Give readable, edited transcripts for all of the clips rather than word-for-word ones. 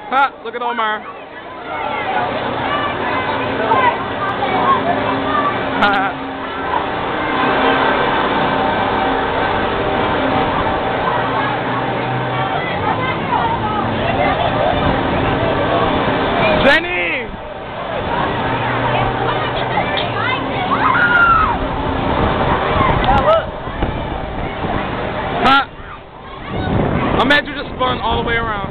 Ha! Look at Omar. Jenny! Ha! I'm mad you just spun all the way around.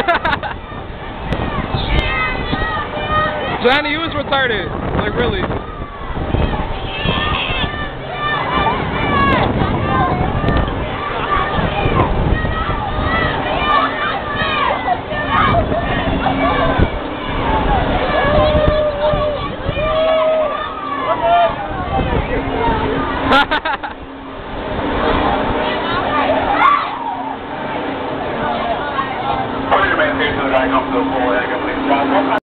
Johnny, you was retarded. Like, really.